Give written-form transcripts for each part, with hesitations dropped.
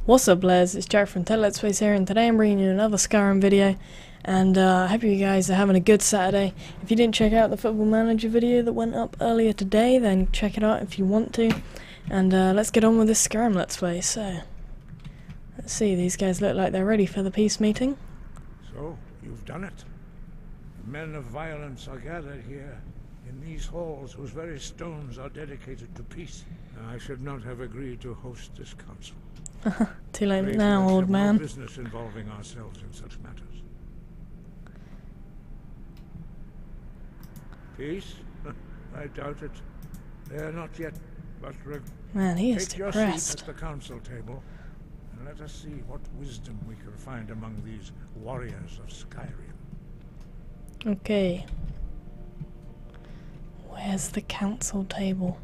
What's up, lads? It's Jack from Ted Let's Plays here, and today I'm bringing you another Skyrim video. And I hope you guys are having a good Saturday. If you didn't check out the Football Manager video that went up earlier today, then check it out if you want to. And let's get on with this Skyrim Let's Play. So, let's see, these guys look like they're ready for the peace meeting. So, you've done it. Men of violence are gathered here, in these halls whose very stones are dedicated to peace. I should not have agreed to host this council. Too late now, old man. No business involving ourselves in such matters. Peace? I doubt it. They are not yet, but Man, he is take your depressed. seat at the council table, and let us see what wisdom we can find among these warriors of Skyrim. Okay. Where's the council table?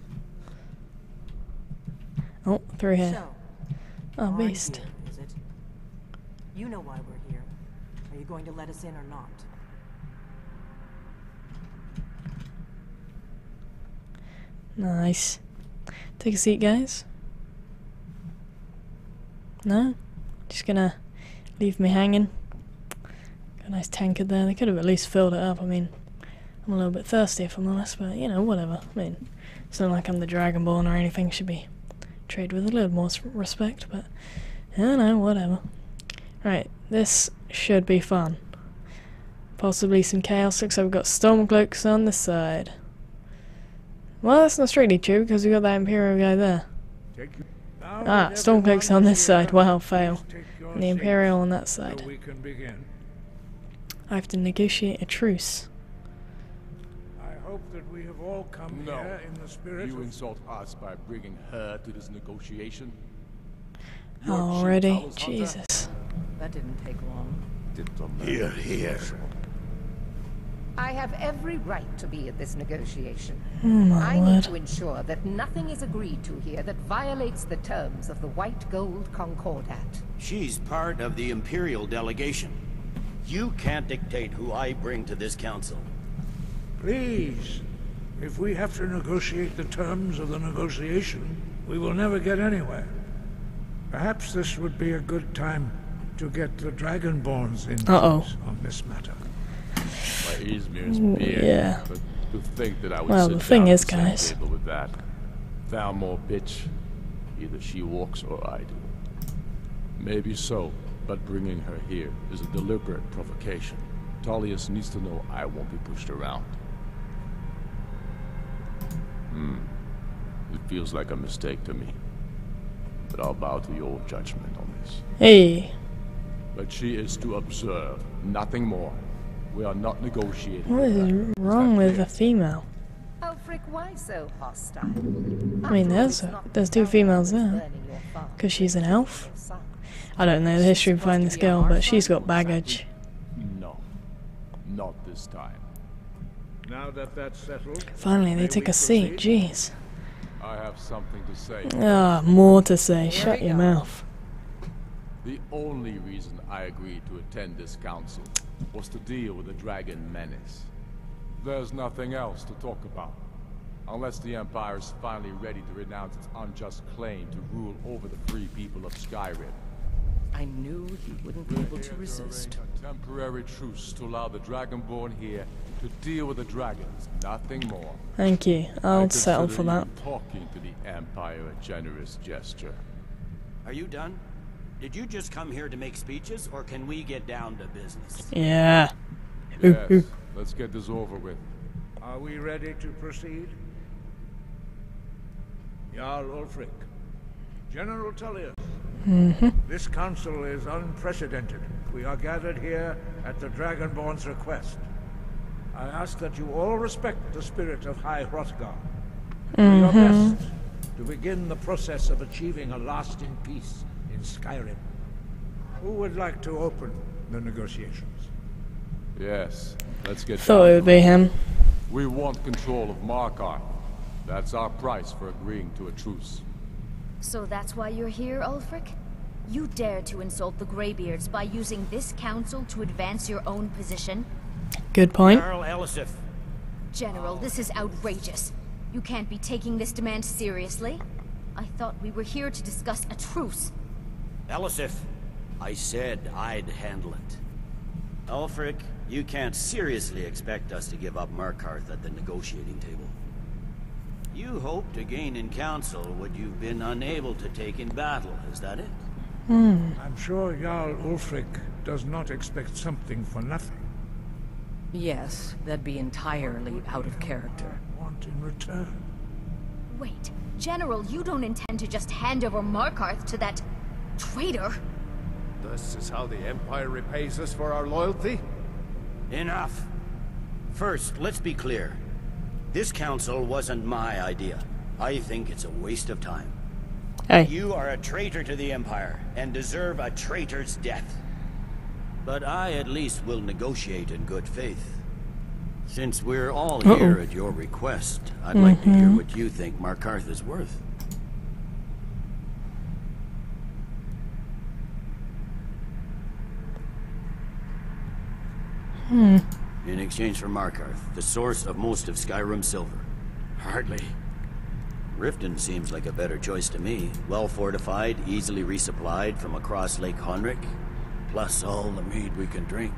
Oh, through here. So, Oh, why are you beast. here, is it? You know why we're here. Are you going to let us in or not? Nice. Take a seat, guys. No? Just gonna leave me hanging. Got a nice tankard there. They could have at least filled it up. I mean, I'm a little bit thirsty if I'm honest, but you know, whatever. I mean, it's not like I'm the Dragonborn or anything. Should be treated with a little more respect, but I don't know, whatever. Right, this should be fun. Possibly some chaos, looks like we've got Stormcloaks on this side. Well, that's not strictly true, because we've got that Imperial guy there. Ah, Stormcloaks on this side. Wow, fail. And the Imperial on that side. So we can begin. I have to negotiate a truce. I hope that we have all come No. here in the spirit You of... insult us by bringing her to this negotiation? You're Already? cheap, Talos Hunter. Jesus. That didn't take long. Here. I have every right to be at this negotiation. Oh my I need word. to ensure that nothing is agreed to here that violates the terms of the White Gold Concordat. She's part of the Imperial delegation. You can't dictate who I bring to this council. Please, if we have to negotiate the terms of the negotiation, we will never get anywhere. Perhaps this would be a good time to get the Dragonborn's input on this matter. My Izmir's beard, yeah. but to think that I would Well, sit the thing down is, at the same guys. table with that Thalmor bitch. Either she walks or I do. Maybe so, but bringing her here is a deliberate provocation. Tullius needs to know I won't be pushed around. It feels like a mistake to me. But I'll bow to your judgment on this. Hey. But she is to observe, nothing more. We are not negotiating. What with is her. wrong that with clear? a female? Alfric, why so hostile? I mean, there's two females there. Because she's an elf? I don't know the history behind this girl, but she's got baggage. No. Not this time. Now that that's settled... Finally, they may took we a seat. proceed? Jeez. I have something to say. Ah, more to say. Shut your mouth. The only reason I agreed to attend this council was to deal with the dragon menace. There's nothing else to talk about. Unless the Empire is finally ready to renounce its unjust claim to rule over the free people of Skyrim. I knew he wouldn't be able to resist. A temporary truce to allow the Dragonborn here to deal with the dragons, nothing more. Thank you. I'll settle for consider that. you talking to the Empire a generous gesture. Are you done? Did you just come here to make speeches, or can we get down to business? Yeah. Ooh, Yes, ooh. let's get this over with. Are we ready to proceed? Jarl Ulfric. General Tullius. This council is unprecedented. We are gathered here at the Dragonborn's request. I ask that you all respect the spirit of High Hrothgar. Do your best to begin the process of achieving a lasting peace in Skyrim. Who would like to open the negotiations? Yes, let's get Thought down it to would be him. We want control of Markarth. That's our price for agreeing to a truce. So that's why you're here, Ulfric? You dare to insult the Greybeards by using this council to advance your own position? Good point. Jarl Elisif, General, this is outrageous. You can't be taking this demand seriously. I thought we were here to discuss a truce. Elisif, I said I'd handle it. Ulfric, you can't seriously expect us to give up Markarth at the negotiating table. You hope to gain in council what you've been unable to take in battle, is that it? I'm sure Jarl Ulfric does not expect something for nothing. Yes, that'd be entirely out of character. Want in return? Wait, General, you don't intend to just hand over Markarth to that traitor? This is how the Empire repays us for our loyalty? Enough. First, let's be clear. This council wasn't my idea. I think it's a waste of time. Hey. You are a traitor to the Empire, and deserve a traitor's death. But I at least will negotiate in good faith. Since we're all here at your request, I'd like to hear what you think Markarth is worth. In exchange for Markarth, the source of most of Skyrim's silver. Hardly. Riften seems like a better choice to me. Well fortified, easily resupplied from across Lake Honric, plus all the mead we can drink.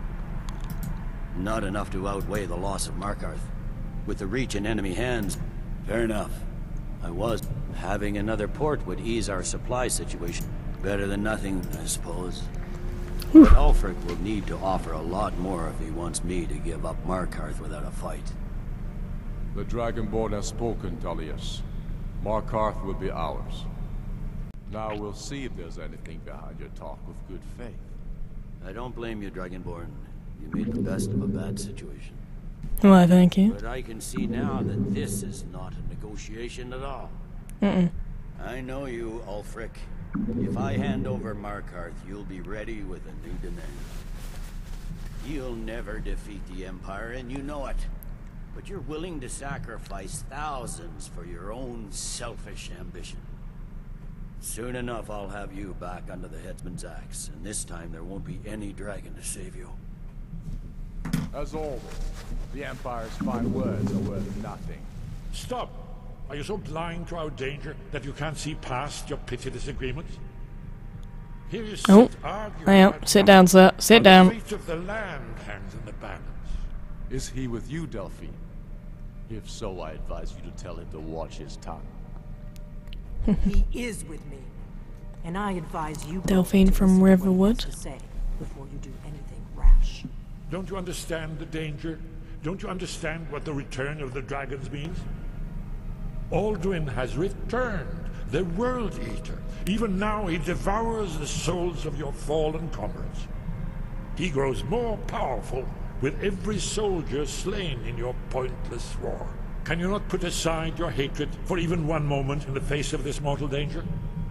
Not enough to outweigh the loss of Markarth. With the Reach in enemy hands, fair enough. Having another port would ease our supply situation. Better than nothing, I suppose. But Ulfric will need to offer a lot more if he wants me to give up Markarth without a fight. The Dragonborn has spoken, Tullius. Markarth will be ours. Now we'll see if there's anything behind your talk of good faith. I don't blame you, Dragonborn. You made the best of a bad situation. Why, thank you. But I can see now that this is not a negotiation at all. I know you, Ulfric. If I hand over Markarth, you'll be ready with a new demand. You'll never defeat the Empire, and you know it. But you're willing to sacrifice thousands for your own selfish ambition. Soon enough, I'll have you back under the headsman's axe, and this time there won't be any dragon to save you. As always, the Empire's fine words are worth nothing. Stop! Are you so blind to our danger that you can't see past your petty disagreements? Here you sit arguing hang on. about Sit down, sir. Sit how down. the fate of the land hangs in the balance. Is he with you, Delphine? If so, I advise you to tell him to watch his tongue. He is with me. And I advise you Delphine both to from listen to what he Riverwood. has to say before you do anything rash. Don't you understand the danger? Don't you understand what the return of the dragons means? Alduin has returned, the World Eater. Even now he devours the souls of your fallen comrades. He grows more powerful with every soldier slain in your pointless war. Can you not put aside your hatred for even one moment in the face of this mortal danger?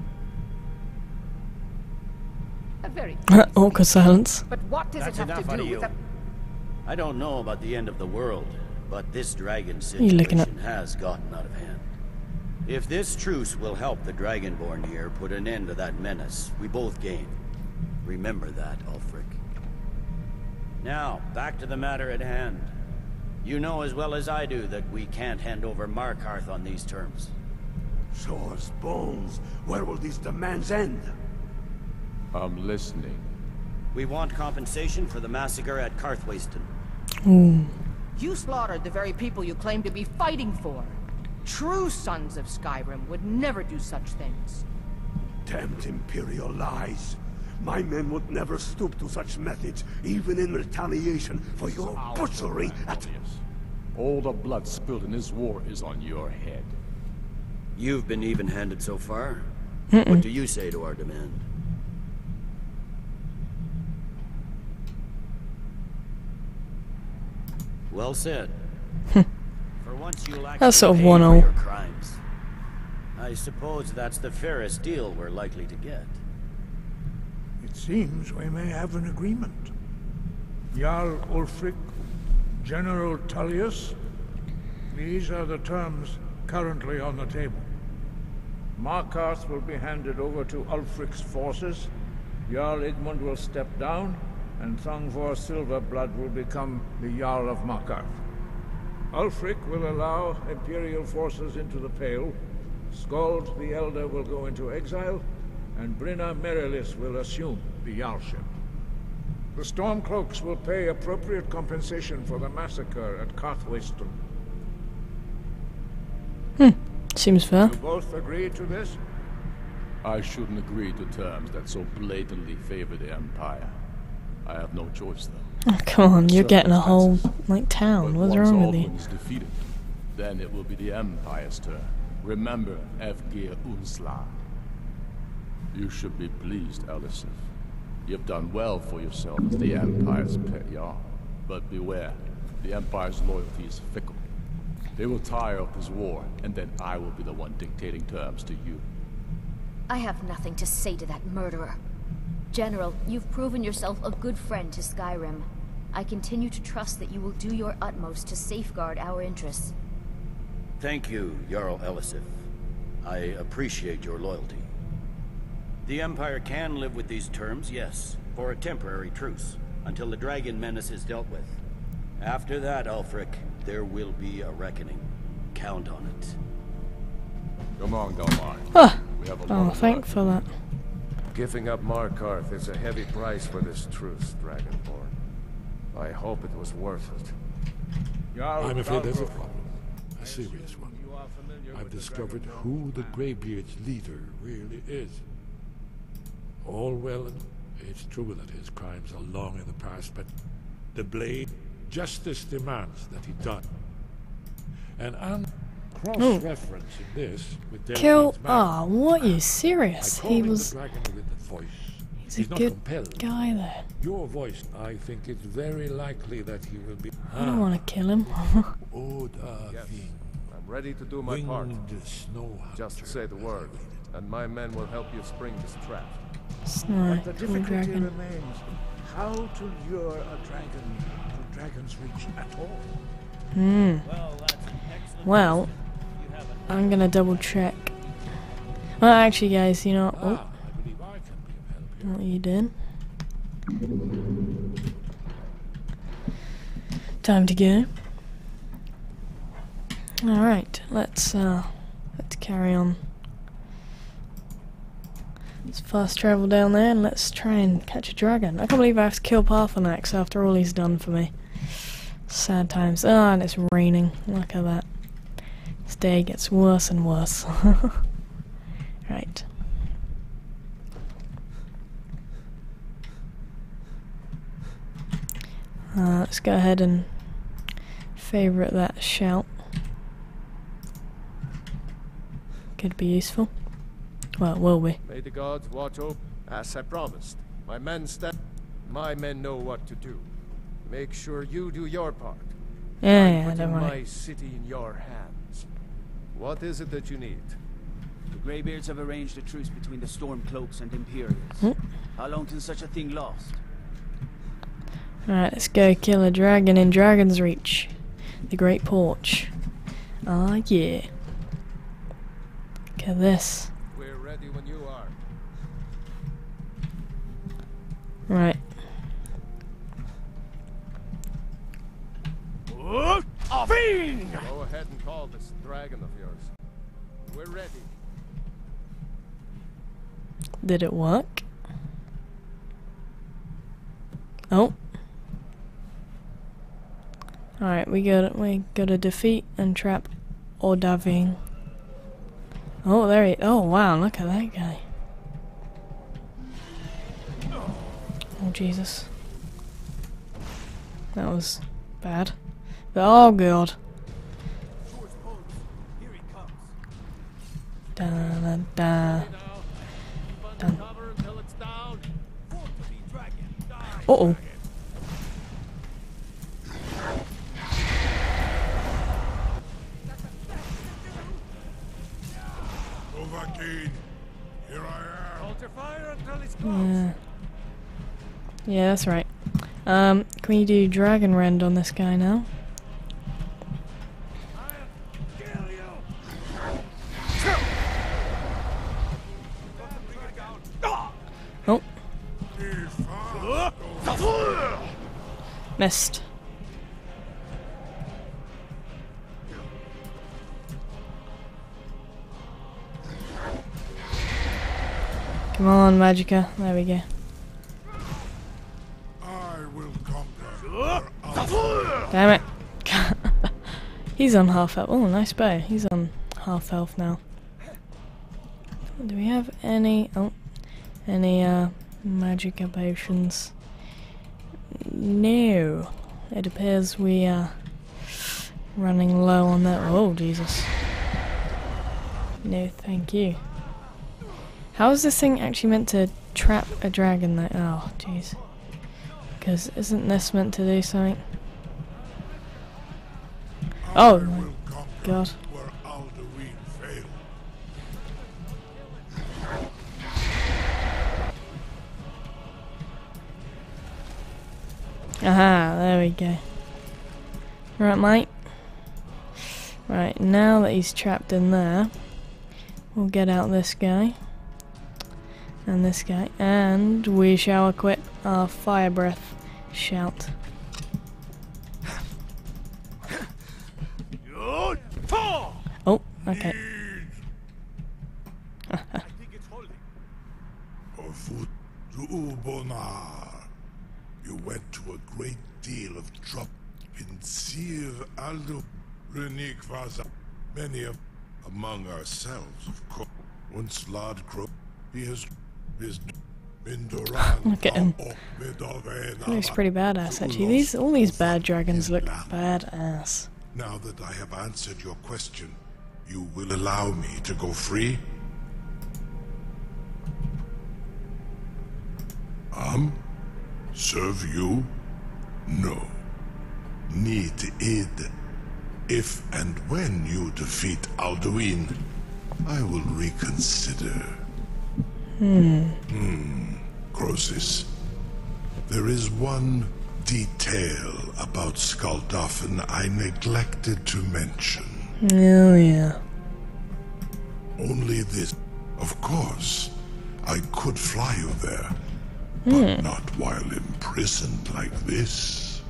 A very Awkward silence. But what does That's it have enough to out do of with you. the... I don't know about the end of the world, but this dragon you looking at? situation has gotten out of hand. If this truce will help the Dragonborn here put an end to that menace, we both gain. Remember that, Ulfric. Now, back to the matter at hand. You know as well as I do that we can't hand over Markarth on these terms. Swords, bones, where will these demands end? I'm listening. We want compensation for the massacre at Karthwasten. You slaughtered the very people you claim to be fighting for. True sons of Skyrim would never do such things. Damned Imperial lies. My men would never stoop to such methods, even in retaliation for your butchery at... All the blood spilled in this war is on your head. You've been even-handed so far. What do you say to our demand? Well said. For once you'll actually That's sort of pay for 1-0. your crimes. I suppose that's the fairest deal we're likely to get. It seems we may have an agreement. Jarl Ulfric, General Tullius, these are the terms currently on the table. Markarth will be handed over to Ulfric's forces, Jarl Igmund will step down, and Thongvor Silverblood will become the Jarl of Markarth. Ulfric will allow Imperial forces into the Pale, Skald the Elder will go into exile, and Brenna Merilis will assume the Jarlship. The Stormcloaks will pay appropriate compensation for the massacre at Karthwasten. Seems fair. You both agree to this? I shouldn't agree to terms that so blatantly favor the Empire. I have no choice, though. Oh, come on, you're getting a whole, like, town. But What's once wrong with you? Alduin is defeated, then it will be the Empire's turn. Remember Evgir Unsla. You should be pleased, Elisif. You've done well for yourself as the Empire's pet Jarl. But beware, the Empire's loyalty is fickle. They will tire of this war, and then I will be the one dictating terms to you. I have nothing to say to that murderer. General, you've proven yourself a good friend to Skyrim. I continue to trust that you will do your utmost to safeguard our interests. Thank you, Jarl Elisif. I appreciate your loyalty. The Empire can live with these terms, yes, for a temporary truce, until the dragon menace is dealt with. After that, Ulfric, there will be a reckoning. Count on it. Come on, Dalmar. We have a Oh, long thank run. for that. Giving up Markarth is a heavy price for this truce, Dragonborn. I hope it was worth it. I'm afraid there's a problem. A serious one. I've discovered who the Greybeard's leader really is. All well, and it's true that his crimes are long in the past, but the blade, justice demands that he done. And I'm cross-referencing this with Kill. Delphine's Ah, what? You I serious? call He him was. the dragon with the voice. He's a not good compelled. guy there. Your voice, I think it's very likely that he will be. I don't want to kill him. Odahviing, I'm ready to do my part. winged snow Just hunter, say the as I word, read it. and my men will help you spring this trap. Snipe, The cool difficulty dragon. remains how to lure a dragon to Dragon's Reach at all. Well, I'm gonna double check. Well, actually, guys, you know. Oh, I believe I can be of help here. what you did? Time to go. All right, let's carry on. Let's fast travel down there and let's try and catch a dragon. I can't believe I have to kill Paarthurnax after all he's done for me. Sad times. Ah, and it's raining. Look at that. This day gets worse and worse. Right. Let's go ahead and favorite that shout. Could be useful. Well, it will be. May the gods watch over, as I promised. My men know what to do. Make sure you do your part. Yeah, Putting don't worry. my city in your hands. What is it that you need? The Greybeards have arranged a truce between the Stormcloaks and Imperials. How long can such a thing last? Alright, let's go kill a dragon in Dragon's Reach. The Great Porch. Ah, yeah. Look at this. We're ready when you are. Right. Go ahead and call this dragon of yours. We're ready. Did it work? Oh. Alright, we gotta defeat and trap Odahviing. Oh, there he. Oh, wow! Look at that guy. Oh, Jesus. That was bad. But, oh, God. Da da da. Dun. Uh-oh. Dovahkiin, here I am. Hold your fire until he's Yeah. Yeah, that's right. Can we do Dragon Rend on this guy now? Oh. Missed. Come on, Magicka. There we go. I will conquer. Damn it. He's on half health. Oh, nice bow. He's on half health now. Do we have any... Oh. Any, Magicka potions? No. It appears we are running low on that. Oh, Jesus. No, thank you. How is this thing actually meant to trap a dragon though? Oh, jeez. Because isn't this meant to do something? Oh my god. Aha, there we go. Right, mate. Right, now that he's trapped in there, we'll get out this guy. And this guy. And we shall equip our fire breath shout. Oh, okay. You went to a great deal of trouble in Sir Aldo Renikvaza. Many of among ourselves, of course. Once Lord Crow, he has been Look at him. He looks pretty badass actually. All these bad dragons look badass. Now that I have answered your question, you will allow me to go free? Serve you? No. Need aid. If and when you defeat Alduin, I will reconsider. Croesus. There is one detail about Skuldafn I neglected to mention. Oh yeah. Only this. Of course, I could fly you there. But not while imprisoned like this.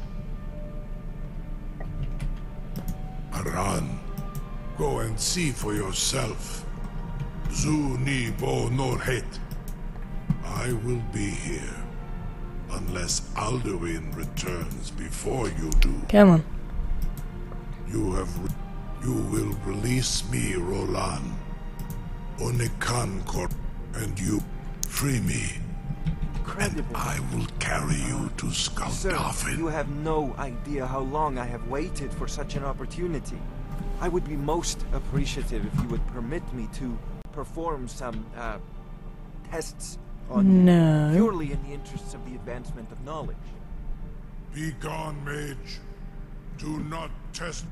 Aran, go and see for yourself. Zu ni bo norhet. I will be here, unless Alduin returns before you do. Come on. You will release me, Rolan. Onikan Kor, and you free me. And I will carry you to Skuldafn. Sir, you have no idea how long I have waited for such an opportunity. I would be most appreciative if you would permit me to perform some, tests on you, purely in the interests of the advancement of knowledge. Be gone, mage. Do not test.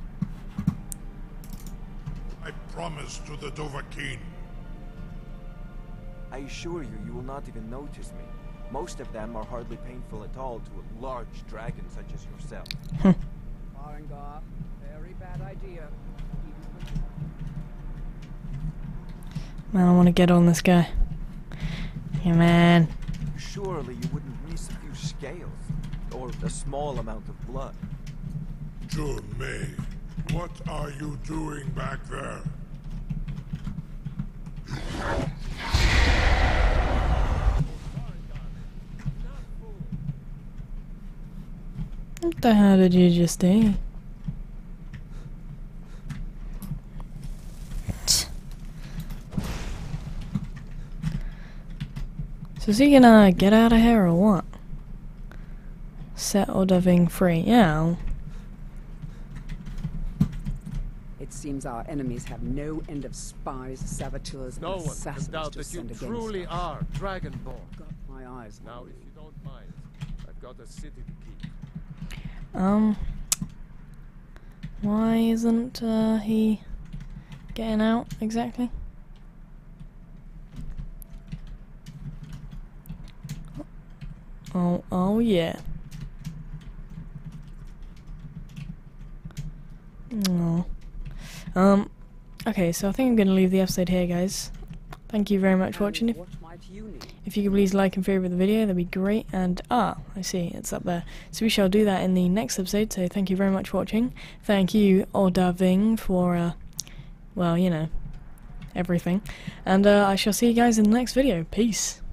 I promise to the Dovahkiin. I assure you, you will not even notice me. Most of them are hardly painful at all to a large dragon such as yourself. Farengar, very bad idea. Man, I want to get on this guy. Yeah, man. Surely you wouldn't miss a few scales, or a small amount of blood. May, what are you doing back there? What the hell did you just do? So is he gonna get out of here or what? Set Ordaving free, yeah. It seems our enemies have no end of spies, saboteurs, no and one assassins can doubt to that you send against truly us. are Dragonborn. Got my eyes. Now, if you don't mind, I've got a city to keep. Why isn't he getting out exactly? Oh yeah. Oh. Okay, so I think I'm gonna leave the episode here, guys. Thank you very much for watching. If you could please like and favorite the video, that'd be great. And I see, it's up there. So we shall do that in the next episode. So thank you very much for watching. Thank you, Ordaving, for well, you know, everything. And I shall see you guys in the next video. Peace.